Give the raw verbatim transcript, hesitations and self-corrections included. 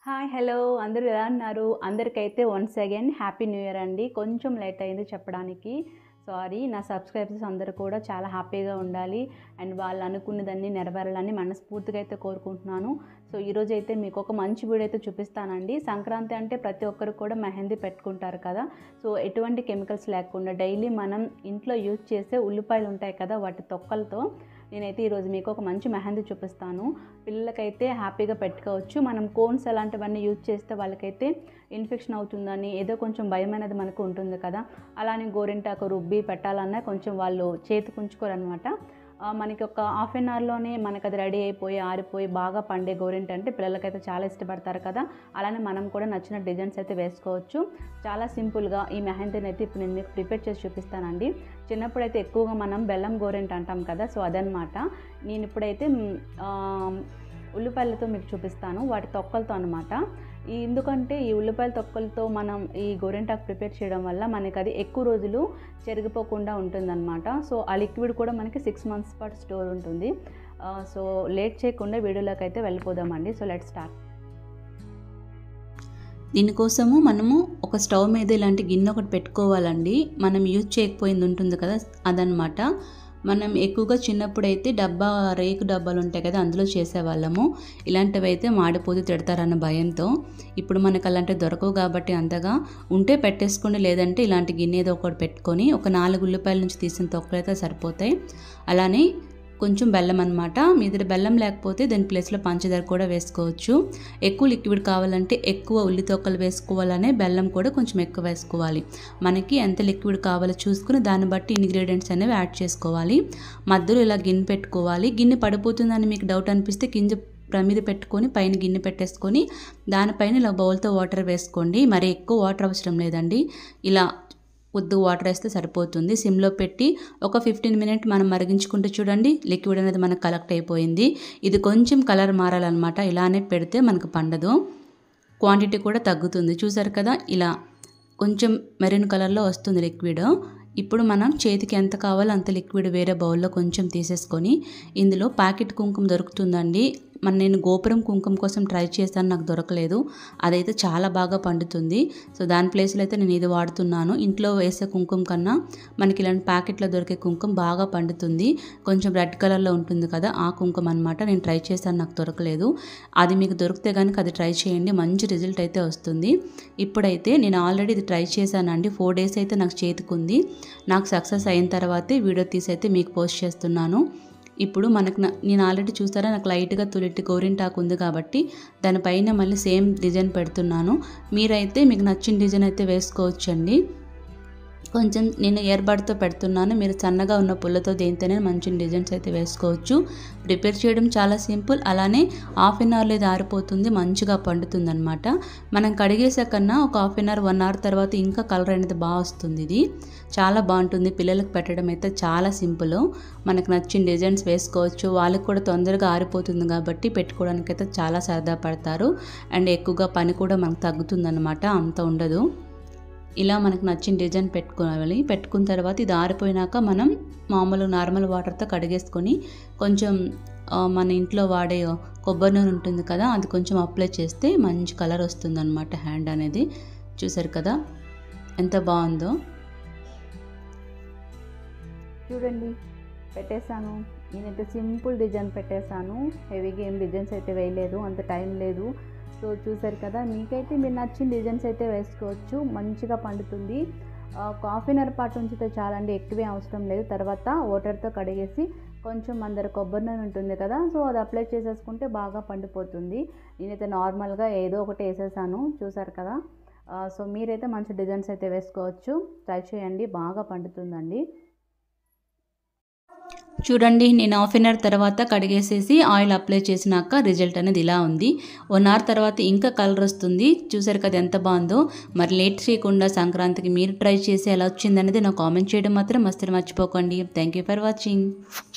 Hi hello అందరూ ఎలా ఉన్నారు? అందరికైతే once again happy new year అండి. కొంచెం లేట్ అయింది చెప్పడానికి, సారీ. నా సబ్స్క్రైబర్స్ అందరూ కూడా చాలా హ్యాపీగా ఉండాలి అండ్ వాళ్ళు అనుకున్నదన్నీ నెరవేరాలని మనస్ఫూర్తిగా అయితే కోరుకుంటున్నాను. సో ఈరోజు అయితే మీకు ఒక మంచి వీడియో అయితే చూపిస్తానండి. సంక్రాంతి అంటే ప్రతి ఒక్కరు కూడా మెహందీ పెట్టుకుంటారు కదా. సో ఎటువంటి కెమికల్స్ లేకుండా డైలీ మనం ఇంట్లో యూజ్ చేసే ఉల్లిపాయలు ఉంటాయి కదా, వాటి తొక్కలతో నేనైతే ఈరోజు మీకు ఒక మంచి మెహందీ చూపిస్తాను. పిల్లలకైతే హ్యాపీగా పెట్టుకోవచ్చు. మనం కోన్స్ అలాంటివన్నీ యూజ్ చేస్తే వాళ్ళకైతే ఇన్ఫెక్షన్ అవుతుందని ఏదో కొంచెం భయం అనేది మనకు ఉంటుంది కదా. అలానే గోరింటాకు రుబ్బి పెట్టాలన్నా కొంచెం వాళ్ళు చేతికి ఉంచుకోరనమాట. మనకి ఒక హాఫ్ అన్ అవర్లోనే మనకు అది రెడీ అయిపోయి ఆరిపోయి బాగా పండే గోరింట అంటే పిల్లలకైతే చాలా ఇష్టపడతారు కదా. అలానే మనం కూడా నచ్చిన డిజైన్స్ అయితే వేసుకోవచ్చు. చాలా సింపుల్గా ఈ మెహందీని అయితే ఇప్పుడు నేను మీకు ప్రిపేర్ చేసి చూపిస్తానండి. చిన్నప్పుడు అయితే ఎక్కువగా మనం బెల్లం గోరింట అంటాం కదా, సో అదనమాట. నేను ఇప్పుడైతే ఉల్లిపాయలతో మీకు చూపిస్తాను, వాటి తొక్కలతో అనమాట. ఈ ఎందుకంటే ఈ ఉల్లిపాయల తొక్కలతో మనం ఈ గోరింటాకు ప్రిపేర్ చేయడం వల్ల మనకి అది ఎక్కువ రోజులు చెరిగిపోకుండా ఉంటుందన్నమాట. సో ఆ లిక్విడ్ కూడా మనకి సిక్స్ మంత్స్ పాటు స్టోర్ ఉంటుంది. సో లేట్ చేయకుండా వీడియోలోకి అయితే వెళ్ళిపోదామండి. So let's start. దీనికోసము మనము ఒక స్టవ్ మీద ఇలాంటి గిన్నె ఒకటి పెట్టుకోవాలండి. మనం యూజ్ చేయకపోయింది ఉంటుంది కదా, అదనమాట. మనం ఎక్కువగా చిన్నప్పుడు అయితే డబ్బా రేకు డబ్బాలు ఉంటాయి కదా, అందులో చేసేవాళ్ళము. ఇలాంటివి అయితే మాడిపోతే తిడతారన్న భయంతో. ఇప్పుడు మనకు అలాంటివి దొరకవు కాబట్టి అంతగా ఉంటే పెట్టేసుకోండి, లేదంటే ఇలాంటి గిన్నె ఏదో ఒకటి పెట్టుకొని ఒక నాలుగు ఉల్లిపాయల నుంచి తీసిన తొక్కలైతే సరిపోతాయి. అలానే కొంచెం బెల్లం అనమాట. మీ దగ్గర బెల్లం లేకపోతే దాని ప్లేస్లో పంచదార కూడా వేసుకోవచ్చు. ఎక్కువ లిక్విడ్ కావాలంటే ఎక్కువ ఉల్లి తొక్కలు వేసుకోవాలనే బెల్లం కూడా కొంచెం ఎక్కువ వేసుకోవాలి. మనకి ఎంత లిక్విడ్ కావాలో చూసుకుని దాన్ని బట్టి ఇంగ్రీడియంట్స్ అనేవి యాడ్ చేసుకోవాలి. మధ్యలో ఇలా గిన్నె పెట్టుకోవాలి. గిన్నె పడిపోతుందని మీకు డౌట్ అనిపిస్తే కింద ప్రమిద పెట్టుకొని పైన గిన్నె పెట్టేసుకొని దానిపైన ఇలా బౌల్తో వాటర్ వేసుకోండి. మరి ఎక్కువ వాటర్ అవసరం లేదండి, ఇలా కొద్ది వాటర్ వేస్తే సరిపోతుంది. సిమ్లో పెట్టి ఒక ఫిఫ్టీన్ మినిట్ మనం మరిగించుకుంటే చూడండి, లిక్విడ్ అనేది మనకు కలెక్ట్ అయిపోయింది. ఇది కొంచెం కలర్ మారాలన్నమాట. ఇలానే పెడితే మనకు పండదు, క్వాంటిటీ కూడా తగ్గుతుంది. చూసారు కదా, ఇలా కొంచెం మెరూన్ కలర్లో వస్తుంది లిక్విడ్. ఇప్పుడు మనం చేతికి ఎంత కావాలో అంత లిక్విడ్ వేరే బౌల్లో కొంచెం తీసేసుకొని ఇందులో ప్యాకెట్ కుంకుమ దొరుకుతుందండి. మన నేను గోపురం కుంకుమ కోసం ట్రై చేస్తాను, నాకు దొరకలేదు. అదైతే చాలా బాగా పండుతుంది. సో దాని ప్లేస్లో అయితే నేను ఇది వాడుతున్నాను. ఇంట్లో వేసే కుంకుమ కన్నా మనకి ఇలాంటి ప్యాకెట్లో దొరికే కుంకుమ బాగా పండుతుంది. కొంచెం రెడ్ కలర్లో ఉంటుంది కదా, ఆ కుంకుమ అనమాట. నేను ట్రై చేస్తాను, నాకు దొరకలేదు. అది మీకు దొరికితే కనుక అది ట్రై చేయండి, మంచి రిజల్ట్ అయితే వస్తుంది. ఇప్పుడైతే నేను ఆల్రెడీ ఇది ట్రై చేశానండి. ఫోర్ డేస్ అయితే నాకు చేతికుంది. నాకు సక్సెస్ అయిన తర్వాతే వీడియో తీసి అయితే మీకు పోస్ట్ చేస్తున్నాను. ఇప్పుడు మనకు నేను ఆల్రెడీ చూస్తారా, నాకు లైట్గా తులిట్టి గోరింటాకు ఉంది కాబట్టి దానిపైన మళ్ళీ సేమ్ డిజైన్ పెడుతున్నాను. మీరైతే మీకు నచ్చిన డిజైన్ అయితే వేసుకోవచ్చండి. కొంచెం నేను ఇయర్ బడ్తో పెడుతున్నాను, మీరు సన్నగా ఉన్న పుల్లతో దేనితోనే మంచి డిజైన్స్ అయితే వేసుకోవచ్చు. ప్రిపేర్ చేయడం చాలా సింపుల్. అలానే హాఫ్ అన్ అవర్లో ఇది ఆరిపోతుంది, మంచిగా పండుతుంది అనమాట. మనం కడిగేసే కన్నా ఒక half an hour one hour తర్వాత ఇంకా కలర్ అనేది బాగా వస్తుంది. ఇది చాలా బాగుంటుంది. పిల్లలకు పెట్టడం అయితే చాలా సింపుల్. మనకు నచ్చిన డిజైన్స్ వేసుకోవచ్చు. వాళ్ళకి కూడా తొందరగా ఆరిపోతుంది కాబట్టి పెట్టుకోవడానికి అయితే చాలా సరదా పడతారు. అండ్ ఎక్కువగా పని కూడా మనకు తగ్గుతుంది అనమాట, అంత ఉండదు. ఇలా మనకు నచ్చిన డిజైన్ పెట్టుకోవాలి. పెట్టుకున్న తర్వాత ఇది ఆరిపోయినాక మనం మామూలు నార్మల్ వాటర్తో కడిగేసుకొని కొంచెం మన ఇంట్లో వాడే కొబ్బరి నూనె ఉంటుంది కదా, అది కొంచెం అప్లై చేస్తే మంచి కలర్ వస్తుంది అనమాట. హ్యాండ్ అనేది చూసారు కదా ఎంత బాగుందో. చూడండి, పెట్టేశాను. నేనైతే సింపుల్ డిజైన్ పెట్టేశాను. హెవీగా ఏం డిజైన్స్ అయితే వేయలేదు, అంత టైం లేదు. సో చూసారు కదా, మీకైతే మీరు నచ్చిన డిజైన్స్ అయితే వేసుకోవచ్చు. మంచిగా పండుతుంది. హాఫ్ అన్ అవర్ పాటు ఉంచితే చాలండి, ఎక్కువే అవసరం లేదు. తర్వాత వాటర్తో కడిగేసి కొంచెం అందరు కొబ్బరి నూనె ఉంటుంది కదా, సో అది అప్లై చేసేసుకుంటే బాగా పండిపోతుంది. నేనైతే నార్మల్గా ఏదో ఒకటి వేసేసాను, చూసారు కదా. సో మీరైతే మంచి డిజైన్స్ అయితే వేసుకోవచ్చు, ట్రై చేయండి, బాగా పండుతుందండి. చూడండి, నేను హాఫ్ అన్ అవర్ తర్వాత కడిగేసేసి ఆయిల్ అప్లై చేసినాక రిజల్ట్ అనేది ఇలా ఉంది. వన్ అవర్ తర్వాత ఇంకా కలర్ వస్తుంది. చూసారు కదా ఎంత బాగుందో. మరి లేట్ చేయకుండా సంక్రాంతికి మీరు ట్రై చేసి ఎలా వచ్చిందనేది నాకు కామెంట్ చేయడం మాత్రం అస్సలు మర్చిపోకండి. Thank you for watching.